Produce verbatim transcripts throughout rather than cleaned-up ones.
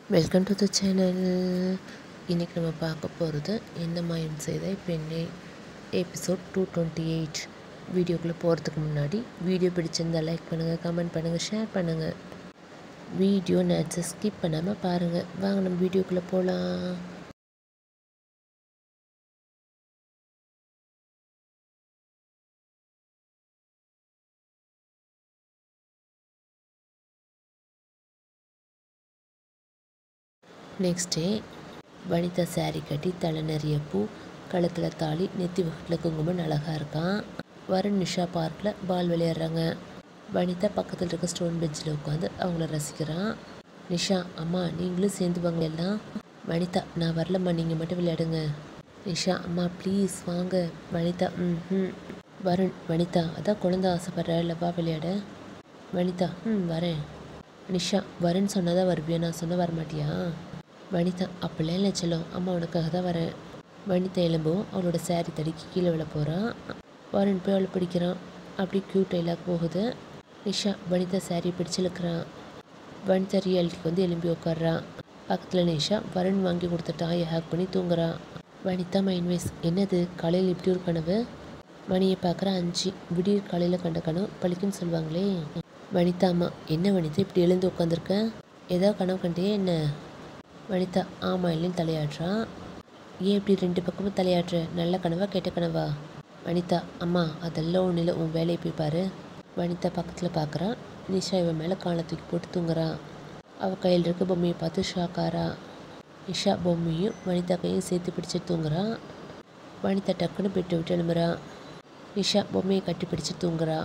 Welcome to the channel. இன்றைக்கி நம்ம பார்க்க போகிறது என்ன மாயம் செய்த பெண்ணே எபிசோட் டூ டுவெண்ட்டி எயிட். வீடியோக்குள்ளே போகிறதுக்கு முன்னாடி வீடியோ பிடிச்சிருந்தால் லைக் பண்ணுங்கள், கமெண்ட் பண்ணுங்கள், ஷேர் பண்ணுங்கள். வீடியோ நேச்சை ஸ்கிப் பண்ணாமல் பாருங்கள். வாங்க நம்ம வீடியோக்குள்ளே போகலாம். நெக்ஸ்ட் டே வனிதா சாரி கட்டி தலை நிறைய பூ, கழுத்தில் தாலி, நெத்தி வகட்டில் குங்குமம், அழகாக இருக்கான். வருண் நிஷா பார்க்கில் பால் விளையாடுறாங்க. வனிதா பக்கத்தில் இருக்க ஸ்டோன் பெஞ்சில் உட்காந்து அவங்கள ரசிக்கிறான். நிஷா, அம்மா நீங்களும் சேர்ந்து வாங்க எல்லாம். வனிதா, நான் வரலம்மா, நீங்கள் மட்டும் விளையாடுங்க. நிஷா, அம்மா ப்ளீஸ் வாங்க. வனிதா, ம் ம் வருண், வனிதா அதான் குழந்தை ஆசைப்படுற இல்லவா விளையாட. வனிதா, ம் வரேன். நிஷா, வருண் சொன்னதான் வருவியா, நான் சொன்ன வரமாட்டியா. வனிதா, அப்படிலாம் இல்லை செல்லம், அம்மா உனக்காக தான் வரேன். வனிதா எலும்பும் அவளோட சாரி தடிக்கி கீழே விழ போகிறான். வருண் போய் அவளை பிடிக்கிறான். அப்படி க்யூட் டைலாக் போகுது. நிஷா வனிதா சாரியை பிடிச்சி இழுக்கிறான். வனிதா ரியாலிட்டிக்கு வந்து எலும்பி உட்காடுறான். பக்கத்தில் நிஷா வருண் வாங்கி கொடுத்த டாயை ஹேக் பண்ணி தூங்குறான். வனிதா மைண்ட் வைஸ், என்னது காலையில் இப்படி ஒரு கனவு. மணியை பார்க்குற அஞ்சு. விடியற் காலையில் கண்ட கனவு பழிக்குன்னு சொல்லுவாங்களே. வனிதா, அம்மா என்ன வனிதா இப்படி எழுந்து உட்காந்துருக்க, ஏதோ கனவு கண்டியே என்ன. வனிதா, ஆமாம் இல்லைன்னு தலையாடுறான். ஏன் இப்படி ரெண்டு பக்கமும் தலையாடுற, நல்ல கனவா கெட்ட கனவா. வனிதா, அம்மா அதெல்லாம் ஒன்றும் இல்லை, உன் வேலையை போய் பாரு. வனிதா பக்கத்தில் பார்க்குறான். நிஷா இவன் மேலே காலை தூக்கி போட்டு தூங்குறான். அவள் கையில் இருக்க பொம்மையை பார்த்து ஷாக்காரா. நிஷா பொம்மையும் வனிதா கையும் சேர்த்து பிடிச்சி தூங்குறான். வனிதா டக்குன்னு பெட்டு விட்டு எழும்புறான். நிஷா பொம்மையை கட்டி பிடிச்சி தூங்குறா.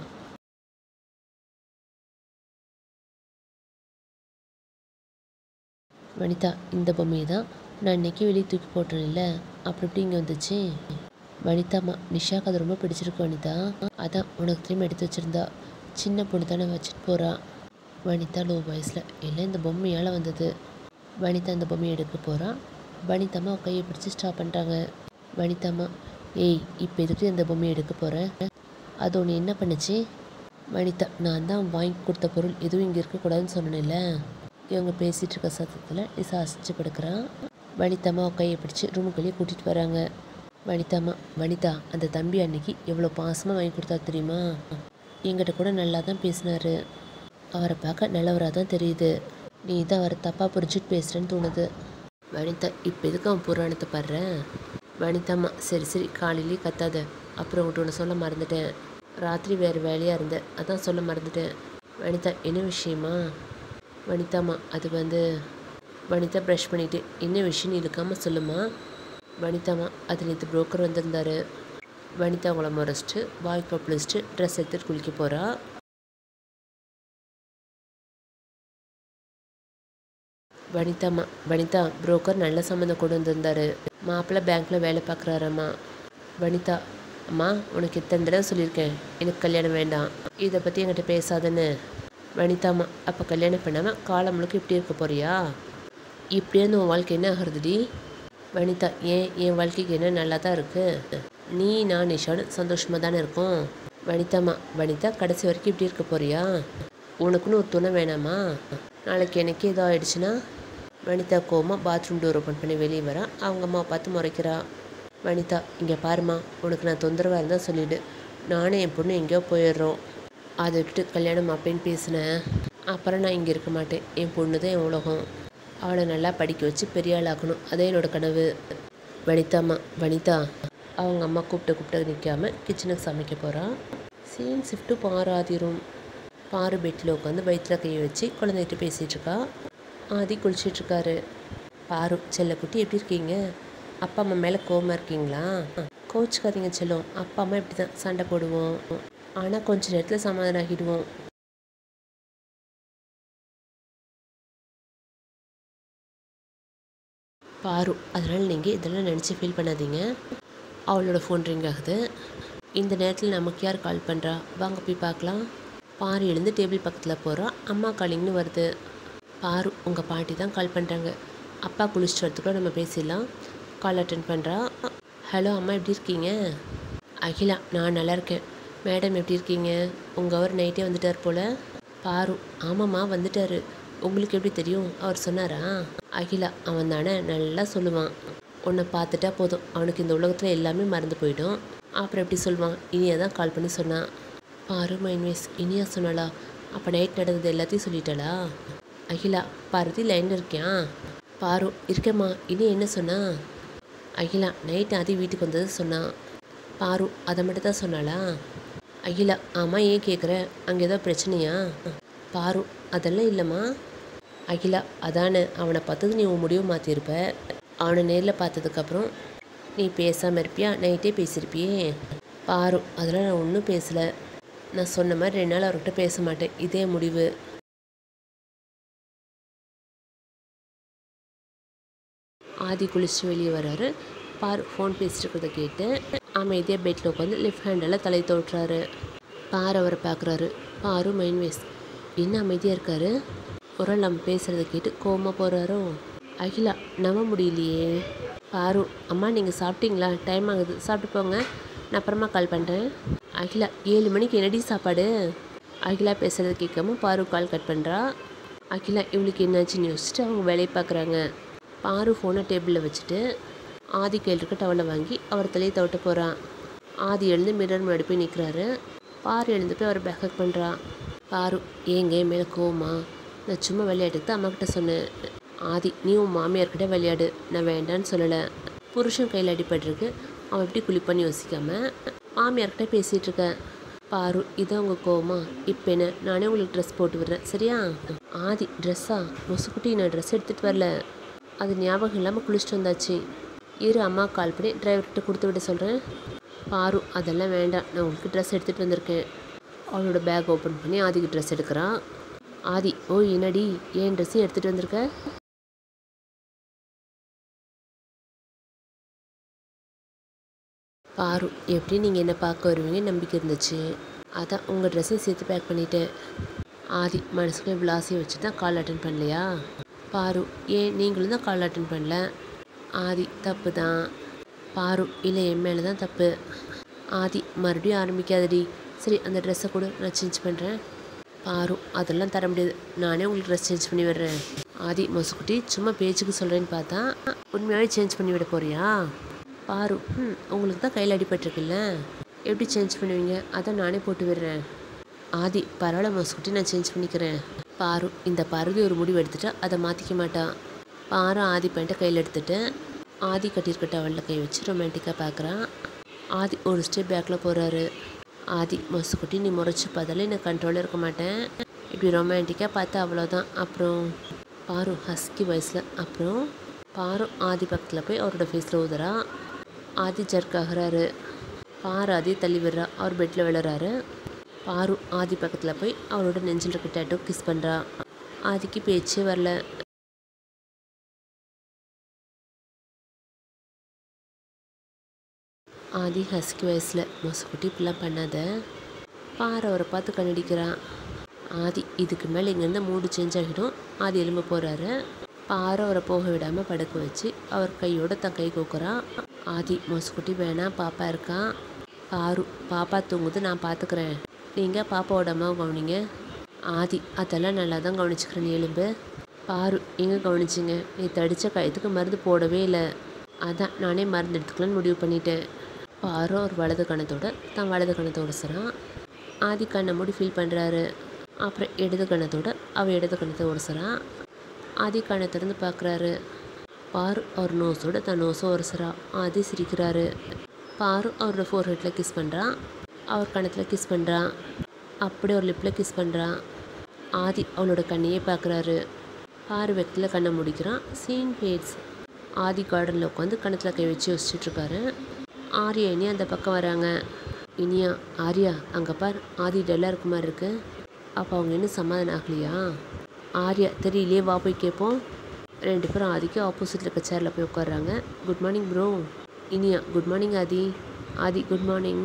வனிதா, இந்த பொம்மையை தான் நான் இன்றைக்கி வெளியே தூக்கி போட்டேன்ல, அப்படி இப்படி இங்கே வந்துச்சு. வனிதாம்மா, நிஷாக்கு அது ரொம்ப பிடிச்சிருக்கு வனிதா, அதான் உனக்கு திரும்ப எடுத்து வச்சுருந்தா. சின்ன பொண்ணு தானே வச்சுட்டு போகிறான். வனிதா லோ வாய்ஸில், எல்லாம் இந்த பொம்மையால் வந்தது. வனிதா அந்த பொம்மையை எடுக்க போகிறான். வனிதாம்மா கையை பிடிச்சி ஸ்டாப் பண்ணுறாங்க. வனிதாம்மா, ஏய் இப்போ எதுக்கு இந்த பொம்மையை எடுக்க போகிறேன், அது ஒன்று என்ன பண்ணுச்சு. வனிதா, நான் தான் வாங்கி கொடுத்த பொருள் எதுவும் இங்கே இருக்கக்கூடாதுன்னு சொன்னேன்ல. இவங்க பேசிகிட்டு இருக்க சத்தத்தில் நிஷா அசிச்சு படுக்கிறான். வனிதாம்மா கையை பிடிச்சி ரூமுக்குள்ளேயே கூட்டிகிட்டு வராங்க. வனிதாம்மா, வனிதா அந்த தம்பி அன்னைக்கு எவ்வளோ பாசமாக வாங்கி கொடுத்தா தெரியுமா. என்கிட்ட கூட நல்லா தான் பேசினார். அவரை பார்க்க நல்லவராக தான் தெரியுது. நீ தான் அவரை தப்பாக புரிஞ்சுட்டு பேசுகிறேன்னு தோணுது. வனிதா, இப்போ எதுக்கு அவன் புராணத்தை பாடுற. வனிதாம்மா, சரி சரி காலையிலேயே கத்தாத. அப்புறம் உங்கள்கிட்ட ஒன்று சொல்ல மறந்துட்டேன். ராத்திரி வேறு வேலையாக இருந்தேன், அதான் சொல்ல மறந்துட்டேன். வனிதா, என்ன விஷயமா. வனிதாம்மா, அது வந்து. வனிதா ப்ரஷ் பண்ணிவிட்டு, என்ன விஷயம் இருக்காமல் சொல்லுமா. வனிதாம்மா, அது நேற்று புரோக்கர் வந்திருந்தார். வனிதா அவங்கள முறைச்சிட்டு வாய் கொப்பளிச்சிட்டு ட்ரெஸ் எடுத்துகிட்டு குளிக்க போகிறா. வனிதாம்மா, வனிதா புரோக்கர் நல்ல சம்மந்தம் கொண்டு வந்திருந்தார். மாப்பிள்ளை பேங்க்கில் வேலை பார்க்குறாராம்மா. வனிதா, அம்மா உனக்கு எத்தனை தடவை சொல்லியிருக்கேன் எனக்கு கல்யாணம் வேண்டாம், இதை பற்றி என்கிட்ட பேசாதுன்னு. வனிதாம்மா, அப்போ கல்யாணம் பண்ணாமல் காலம் முழுக்க இப்படி இருக்க போறியா. இப்படியே உன் வாழ்க்கை என்ன ஆகுறதுடி. வனிதா, ஏன் என் வாழ்க்கைக்கு என்ன நல்லா தான் இருக்குது. நீ நான் நிஷான்னு சந்தோஷமாக தானே இருக்கும். வனிதாம்மா, வனிதா கடைசி வரைக்கும் இப்படி இருக்க போறியா. உனக்குன்னு ஒரு துணை வேணாமா. நாளைக்கு எனக்கு ஏதோ ஆயிடுச்சுன்னா. வனிதா கோமா பாத்ரூம் டோர் ஓப்பன் பண்ணி வெளியே வரா. அவங்க அம்மா பார்த்து முறைக்கிறா. வனிதா, இங்கே பாருமா, உனக்கு நான் தொந்தரவாக இருந்தால் சொல்லிவிடு. நானே என் பொண்ணு எங்கேயோ போயிடுறோம். அதை விட்டுட்டு கல்யாணம் அப்படின்னு பேசினேன், அப்புறம் நான் இங்கே இருக்க மாட்டேன். என் பொண்ணு தான் என் உலகம். அவளை நல்லா படிக்க வச்சு பெரிய ஆளாக்கணும், அதே என்னோடய கனவு. வனிதாம்மா, வனிதா அவங்க அம்மா கூப்பிட்டு கூப்பிட்டு நிற்காமல் கிச்சனுக்கு சமைக்க போகிறான். சீன் ஷிஃப்ட்டு பாரு ஆதி ரூம். பாரு பெட்டில் உட்காந்து வயிற்றில் கையை வச்சு குழந்தைகிட்ட பேசிகிட்ருக்கா. ஆதி குளிச்சிட்ருக்காரு. பாரு, செல்லக்குட்டி எப்படி இருக்கீங்க, அப்பா அம்மா மேலே கோவமாக இருக்கீங்களா. கோச்சிக்காதீங்க செல்லம், அப்பா அம்மா இப்படி தான் சண்டை போடுவோம், ஆனால் கொஞ்ச நேரத்தில் சமாதானம் ஆகிடுவோம். பாரு, அதனால் நீங்கள் இதெல்லாம் நினச்சி ஃபீல் பண்ணாதீங்க. அவளோட ஃபோன் ரிங் ஆகுது. இந்த நேரத்தில் நமக்கு யார் கால் பண்ணுறா, வாங்க போய் பார்க்கலாம். பாரு எழுந்து டேபிள் பக்கத்தில் போகிறா. அம்மா காலிங்னு வருது. பாரு, உங்கள் பாட்டி தான் கால் பண்ணுறாங்க, அப்பா குளிச்சுட்டு வரதுக்குள்ள நம்ம பேசிடலாம். கால் அட்டன் பண்ணுறா. ஹலோ அம்மா, எப்படி இருக்கீங்க. அகிலா, நான் நல்லா இருக்கேன். மேடம் எப்படி இருக்கீங்க. உங்கள் அவர் நைட்டே வந்துட்டார் போல். பாரு, ஆமாம்மா வந்துட்டார். உங்களுக்கு எப்படி தெரியும்? அவர் சொன்னாரா? அகிலா, அவன் தானே நல்லா சொல்லுவான். உன்னை பார்த்துட்டா போதும், அவனுக்கு இந்த உலகத்தில் எல்லாமே மறந்து போயிடும். அப்புறம் எப்படி சொல்லுவான்? இனியா தான் கால் பண்ணி சொன்னான். பாரு மைன்வேஸ், இனியா சொன்னாளா? அப்போ நைட் நடந்தது எல்லாத்தையும் சொல்லிட்டாளா? அகிலா, பாரதி லைனில் இருக்கியான்? பாரு, இருக்கேம்மா. இனி என்ன சொன்னா? அகிலா, நைட் ஆதி வீட்டுக்கு வந்தது சொன்னான். பாரு, அதை மட்டும் தான் சொன்னாளா? அகிலா, ஆமாம், ஏன் கேட்குற? அங்கே ஏதோ பிரச்சனையா? பாரு, அதெல்லாம் இல்லைம்மா. அகிலா, அதானே அவனை பார்த்தது நீ உன் முடிவு மாற்றிருப்ப. அவனை நேரில் பார்த்ததுக்கப்புறம் நீ பேசாமல் இருப்பியா? நைட்டே பேசியிருப்பியே. பாரு, அதெல்லாம் நான் ஒன்றும் பேசலை. நான் சொன்ன மாதிரி ரெண்டு நாள் அவர்கிட்ட பேச மாட்டேன். இதே முடிவு. ஆதி குளிச்சு வெளியே வர்றாரு. பாரு ஃபோன் பேசிட்டு இருக்கிறத கேட்டு அமைதியாக பெட்டில் உட்காந்து லெஃப்ட் ஹேண்டில் தலை தோட்டுறாரு. பாரு அவரை பார்க்குறாரு. பாரு மைன்வேஸ், என்ன அமைதியாக இருக்காரு? ஒரு நம்ம பேசுகிறத கேட்டு கோவமாக போகிறாரோ? அகிலா, நம்ப முடியலையே. பாரு, அம்மா நீங்கள் சாப்பிட்டீங்களா? டைம் ஆகுது, சாப்பிட்டு போங்க, நான் அப்புறமா கால் பண்ணுறேன். அகிலா, ஏழு மணிக்கு என்னடி சாப்பாடு? அகிலா பேசுகிறத கேட்காம பாரு கால் கட் பண்ணுறா. அகிலா இவளுக்கு என்னாச்சுன்னு யோசிச்சுட்டு அவங்க வேலையை பார்க்குறாங்க. பாரு ஃபோனை டேபிளில் வச்சுட்டு ஆதி கையில் இருக்க டவலை வாங்கி அவர் தலையை தவிட்ட போகிறான். ஆதி எழுந்து மிரர் முன்னாடி போய் நிற்கிறாரு. பாரு எழுந்து போய் அவர் பேக்கப் பண்ணுறா. பாரு, ஏங்க மேலே கோவமா? நான் சும்மா விளையாட்டுக்கு தான் அம்மாக்கிட்ட சொன்னேன். ஆதி, நீ உன் மாமியார்கிட்ட விளையாடு, நான் வேண்டான்னு சொல்லலை. புருஷன் கையில் அடிபட்டிருக்கு, அவன் எப்படி குளிப்பான்னு யோசிக்காமல் மாமியார்கிட்ட பேசிகிட்டு இருக்கேன். பாரு, இதான் உங்கள் கோவமா? இப்போ என்ன, நானே உங்களுக்கு ட்ரெஸ் போட்டு விடுறேன், சரியா? ஆதி, ட்ரெஸ்ஸா? மொசுக்குட்டி, நான் ட்ரெஸ் எடுத்துகிட்டு வரல, அது ஞாபகம் இல்லாமல் குளிச்சுட்டு வந்தாச்சு. இரு, அம்மா கால் பண்ணி டிரைவர்கிட்ட கொடுத்து விட சொல்கிறேன். பாரு, அதெல்லாம் வேண்டாம், நான் உங்களுக்கு ட்ரெஸ் எடுத்துகிட்டு வந்திருக்கேன். அவளோட பேக் ஓப்பன் பண்ணி ஆதிக்கு ட்ரெஸ் எடுக்கிறான். ஆதி, ஓ என்னடி, ஏன் ட்ரெஸ்ஸையும் எடுத்துகிட்டு வந்திருக்க? பாரு, எப்படி நீங்கள் என்ன பார்க்க வருவீங்க நம்பிக்கை இருந்துச்சு, அதான் உங்கள் ட்ரெஸ்ஸையும் சேர்த்து பேக் பண்ணிட்டேன். ஆதி, மனசுக்கு இவ்வளோ ஆசையை வச்சு தான் கால் அட்டன் பண்ணலையா? பாரு, ஏன் நீங்களும் தான் கால் அட்டன் பண்ணல? ஆதி, தப்பு தான். பாரு, இல்லை என் மேலே தான் தப்பு. ஆதி, மறுபடியும் ஆரம்பிக்காதடி. சரி, அந்த ட்ரெஸ்ஸை கூட நான் சேஞ்ச் பண்ணுறேன். பாரு, அதெல்லாம் தர முடியாது, நானே உங்களுக்கு ட்ரெஸ் சேஞ்ச் பண்ணி விடுறேன். ஆதி, மொசுக்குட்டி, சும்மா பேச்சுக்கு சொல்கிறேன்னு பார்த்தா உண்மையாகவே சேஞ்ச் பண்ணி விட போறியா? பாரு, ம் உங்களுக்கு தான் கையில் அடிபட்டிருக்குல்ல, எப்படி சேஞ்ச் பண்ணுவீங்க? அதான் நானே போட்டு விடுறேன். ஆதி, பரவாயில்ல மொசுக்குட்டி, நான் சேஞ்ச் பண்ணிக்கிறேன். பாரு, இந்த பருதி ஒரு முடிவு எடுத்துட்டா அதை மாற்றிக்க மாட்டான். பாரு ஆதி பேண்ட்டை கையில் எடுத்துட்டு ஆதி கட்டியிருக்க டவலில் கை வச்சு ரொமான்டிக்காக பார்க்குறான். ஆதி ஒரு ஸ்டெப் பேக்கில் போகிறாரு. ஆதி, மொசுக்குட்டி, நீ முறைச்சி பார்த்தாலே நான் கண்ட்ரோலில் இருக்க மாட்டேன், இப்படி ரொமான்டிக்காக பார்த்தா அவ்வளோதான். அப்புறம் பாரு ஹஸ்கி வயசில். அப்புறம் பாரு ஆதி பக்கத்தில் போய் அவரோட ஃபேஸில் ஊதுறா. ஆதி ஜர்க் ஆகிறாரு. பாரு ஆதி தள்ளி விடுறா. அவர் பெட்டில் விழுறாரு. பாரு ஆதி பக்கத்தில் போய் அவரோட நெஞ்சில் இருக்க டேட்டோ கிஸ் பண்ணுறா. ஆதிக்கு பேச்சே வரல. ஆதி ஹஸ்கி வயசில். மொசுக்குட்டி இப்படிலாம் பண்ணாத. பாரு அவரை பார்த்து கண்ணடிக்கிறான். ஆதி, இதுக்கு மேலே இங்கேருந்து மூடு சேஞ்ச் ஆகிடும். ஆதி எலும்ப போகிறாரு. பாரு அவரை போக விடாமல் படுக்க வச்சு அவர் கையோட தன் கை கோக்குறான். ஆதி, மொசுக்குட்டி வேணாம், பாப்பா இருக்கான். பாரு, பாப்பா தூங்குது, நான் பார்த்துக்கிறேன், நீங்கள் பாப்பாவோட அம்மாவை கவனிங்க. ஆதி, அதெல்லாம் நல்லா தான் கவனிச்சுக்கிறேன், நீ எலும்பு. பாரு, எங்கே கவனிச்சிங்க? நீ தடித்த காயத்துக்கு மருந்து போடவே இல்லை, அதான் நானே மருந்து எடுத்துக்கலான்னு முடிவு பண்ணிட்டேன். பாரு அவர் வலது கணத்தோட தான் வலது கணத்தை உடசுறான். ஆதி கண்ணை மூடி ஃபீல் பண்ணுறாரு. அப்புறம் இடது கணத்தோட அவள் இடது கணத்தை உடசுறான். ஆதி கண்ணை திறந்து பார்க்குறாரு. பாரு அவர் நோஸோட தன் நோஸை உரசுறா. ஆதி சிரிக்கிறாரு. பாரு அவரோட ஃபோர் ஹெட்டில் கிஸ் பண்ணுறான். அவர் கணத்தில் கிஸ் பண்ணுறான். அப்படியே ஒரு லிப்பில் கிஸ் பண்ணுறான். ஆதி அவளோட கண்ணையே பார்க்குறாரு. பாரு வெக்கத்தில் கண்ணை முடிக்கிறான். Scene fats. ஆதி கார்டனில் உட்காந்து கணத்தில் கை வச்சு யோசிச்சுட்ருக்காரு. ஆரியா இனி அந்த பக்கம் வராங்க. இனியா, ஆரியா அங்கே பார், ஆதி டல்லாக இருக்க மாதிரி இருக்கு. அப்போ அவங்க இன்னும் சமாதானம் ஆகலையா? ஆரியா, தெரியலையே, வா போய் கேட்போம். ரெண்டு பேரும் ஆதிக்கு ஆப்போசிட்டில் இருக்க சேரில் போய் உட்காடுறாங்க. Good morning bro. Iniya, good morning Aadhi. Aadhi, good morning.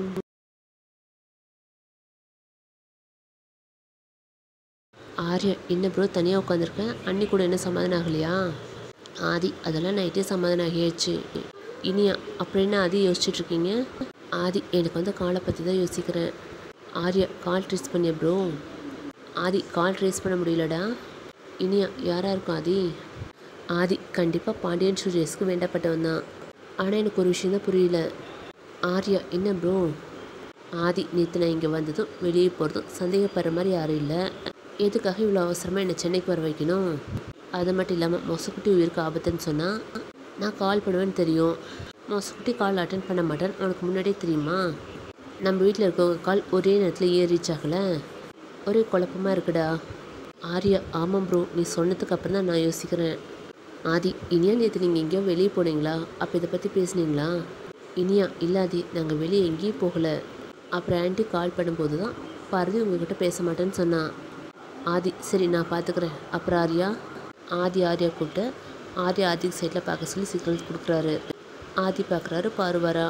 Aariya, என்ன ப்ரோ தனியாக உட்காந்துருக்கேன், அன்னி கூட என்ன சமாதானம் ஆகலையா? ஆதி, அதெல்லாம் நைட்டே சமாதானம் ஆகியாச்சு. இனியா, அப்படின்னா ஆதி யோசிச்சுட்ருக்கீங்க? ஆதி, எனக்கு வந்து காலை பற்றி தான் யோசிக்கிறேன். ஆரியா, கால் ட்ரேஸ் பண்ணிய ப்ரோ? ஆதி, கால் ட்ரேஸ் பண்ண முடியலடா. இனியா யாராக இருக்கும் ஆதி? ஆதி கண்டிப்பாக பாண்டியன் ஸ்டூடியோஸ்க்கு வேண்டப்பட்டவன் தான். ஆனால் எனக்கு ஒரு விஷயம் தான் புரியல. ஆர்யா என்ன ப்ரோ? ஆதி நேற்று நான் இங்கே வந்ததும் வெளியே போகிறதும் சந்தேகப்படுற மாதிரி யாரும் இல்லை. எதுக்காக இவ்வளோ அவசரமாக என்னை சென்னைக்கு வர வைக்கணும்? அது மட்டும் இல்லாமல் மொசக்குட்டி உயிருக்கு ஆபத்துன்னு சொன்னால் நான் கால் பண்ணுவேன்னு தெரியும். மொசக்குட்டி கால் அட்டன் பண்ண மாட்டேன்னு உனக்கு முன்னாடியே தெரியுமா? நம்ம வீட்டில் இருக்கவங்க கால் ஒரே நேரத்தில் ஏன் ரீச் ஆகலை? ஒரே குழப்பமாக இருக்குடா. ஆர்யா ஆமாம் ப்ரோ, நீ சொன்னதுக்கு அப்புறம் தான் நான் யோசிக்கிறேன். ஆதி இனியா நேற்று நீங்கள் எங்கேயோ வெளியே போனீங்களா? அப்போ இதை பற்றி பேசுனீங்களா? இனியா இல்லாதி நாங்கள் வெளியே எங்கேயும் போகலை. அப்புறம் ஆண்டி கால் பண்ணும்போது தான் பார்வதி உங்ககிட்ட பேச மாட்டேன்னு சொன்னான். ஆதி சரி நான் பார்த்துக்கிறேன். அப்புறம் ஆர்யா? ஆதி ஆர்யா கூப்பிட்டு ஆர்யா ஆதி சைடில் பார்க்க சொல்லி சிக்னல்ஸ் கொடுக்குறாரு. ஆதி பார்க்குறாரு, பார்வரா.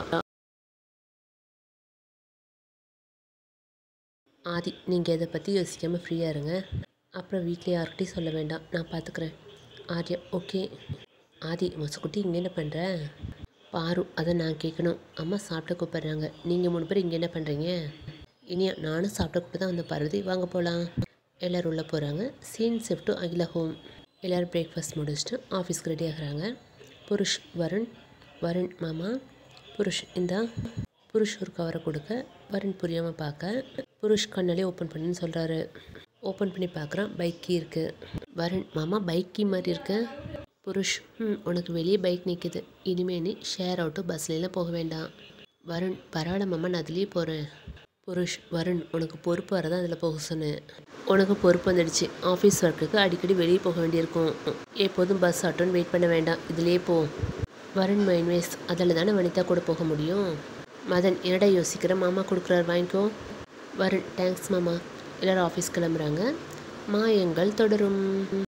ஆதி நீங்கள் இதை பற்றி யோசிக்காமல் ஃப்ரீயாக இருங்க. அப்புறம் வீட்டில் யார்கிட்டையும் சொல்ல வேண்டாம், நான் பார்த்துக்கிறேன். ஆர்யா ஓகே. ஆதி மொசக்குட்டி இங்கே என்ன பண்ணுற? பாரு அதை நான் கேட்கணும். அம்மா சாப்பிட கூப்பிட்றாங்க. நீங்கள் மூணு பேர் இங்கே என்ன பண்ணுறீங்க? இனியா நானும் சாப்பிட கூப்பிட்டு தான் வந்த பார்வதி, வாங்க போகலாம். எல்லோரும் உள்ளே போகிறாங்க. Scene shift to Akila home. எல்லோரும் பிரேக்ஃபாஸ்ட் முடிச்சுட்டு ஆஃபீஸ்க்கு ரெடி ஆகுறாங்க. புருஷ் வருண் வருண் மாமா புருஷ் இந்தா. புருஷ் ஒரு கவரை கொடுக்க வருண் புரியாமல் பார்க்க புருஷ் கண்ணாலே ஓப்பன் பண்ணுன்னு சொல்கிறாரு. ஓப்பன் பண்ணி பார்க்குறான், பைக் கீ இருக்குது. வருண் மாமா பைக் கீ மாதிரி இருக்கு. புருஷ் ம் உனக்கு வெளியே பைக் நிற்குது. இனிமேல் நீ ஷேர் அவுட்டு பஸ்லாம் போக வேண்டாம். வருண் பரவாயில்ல மாமா நான் அதுலேயே போகிறேன். புருஷ் வருண் உனக்கு பொறுப்பு வரதான் அதில் போக சொன்னேன். உனக்கு பொறுப்பு வந்துடுச்சு. ஆஃபீஸ் ஒர்க்குக்கு அடிக்கடி வெளியே போக வேண்டியிருக்கும். எப்போதும் பஸ் ஆட்டோன்னு வெயிட் பண்ண வேண்டாம், இதிலே போ. வருண் மைன்வேஸ் அதில் தானே வனிதா கூட போக முடியும். மதன் என்னடா யோசிக்கிற, மாமா கொடுக்குறாரு வாங்கிக்கோ. வருண் தேங்க்ஸ் மாமா. எல்லோரும் ஆஃபீஸ் கிளம்புறாங்க. மாயங்கள் தொடரும்.